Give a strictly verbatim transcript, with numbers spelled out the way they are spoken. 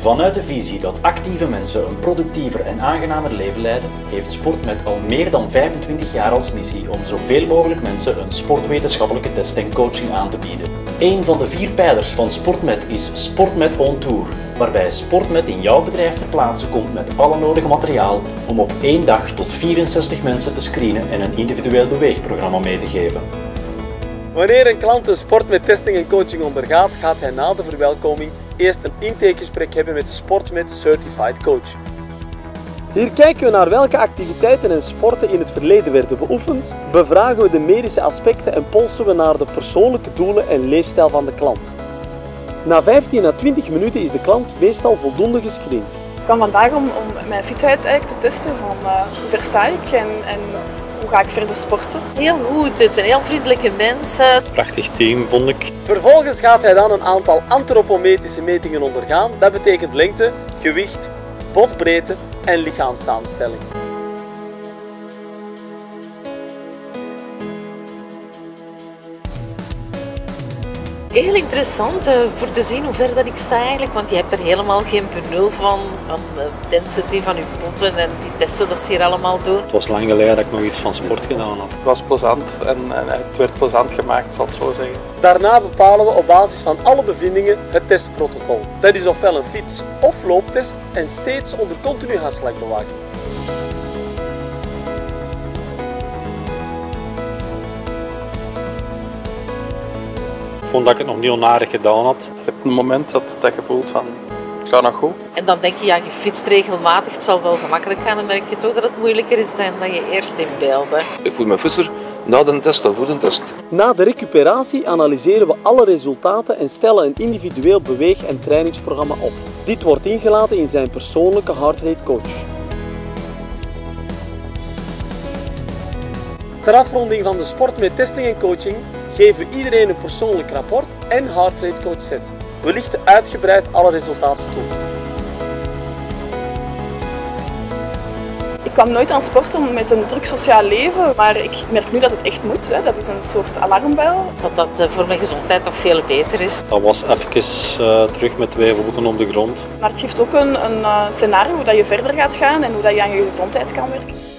Vanuit de visie dat actieve mensen een productiever en aangenamer leven leiden, heeft SportMed al meer dan vijfentwintig jaar als missie om zoveel mogelijk mensen een sportwetenschappelijke test en coaching aan te bieden. Een van de vier pijlers van SportMed is SportMed On Tour, waarbij SportMed in jouw bedrijf ter plaatse komt met alle nodige materiaal om op één dag tot vierenzestig mensen te screenen en een individueel beweegprogramma mee te geven. Wanneer een klant een SportMed testing en coaching ondergaat, gaat hij na de verwelkoming eerst een intakegesprek hebben met de SportMed Certified Coach. Hier kijken we naar welke activiteiten en sporten in het verleden werden beoefend, bevragen we de medische aspecten en polsen we naar de persoonlijke doelen en leefstijl van de klant. Na vijftien à twintig minuten is de klant meestal voldoende gescreend. Ik kwam vandaag om, om mijn fitheid eigenlijk te testen van uh, hoe ver sta ik en, en hoe ga ik verder sporten. Heel goed, het zijn heel vriendelijke mensen. Prachtig team, vond ik. Vervolgens gaat hij dan een aantal antropometrische metingen ondergaan. Dat betekent lengte, gewicht, botbreedte en lichaamssamenstelling. Heel interessant uh, voor te zien hoe ver dat ik sta eigenlijk, want je hebt er helemaal geen benul van, van de density van je botten en die testen dat ze hier allemaal doen. Het was lang geleden dat ik nog iets van sport gedaan had. Het was plezant en, en het werd plezant gemaakt, zal ik zo zeggen. Daarna bepalen we op basis van alle bevindingen het testprotocol. Dat is ofwel een fiets- of looptest en steeds onder continu hartslagbewaking. Ik vond dat ik het nog niet onaardig gedaan had. Je hebt een moment dat, dat je voelt van, het gaat nog goed. En dan denk je, ja, je fietst regelmatig, het zal wel gemakkelijk gaan. Dan merk je toch dat het moeilijker is dan dat je eerst inbeelde. Ik voel me frisser na de test dan voor de test. Na de recuperatie analyseren we alle resultaten en stellen een individueel beweeg- en trainingsprogramma op. Dit wordt ingelaten in zijn persoonlijke heart rate coach. Ter afronding van de SportMed testing en coaching geven we iedereen een persoonlijk rapport en heart rate coach set. We lichten uitgebreid alle resultaten toe. Ik kwam nooit aan sporten met een druk sociaal leven, maar ik merk nu dat het echt moet. Hè. Dat is een soort alarmbel. Dat dat uh, voor mijn gezondheid nog veel beter is. Dat was even uh, terug met twee voeten op de grond. Maar het geeft ook een, een uh, scenario hoe dat je verder gaat gaan en hoe dat je aan je gezondheid kan werken.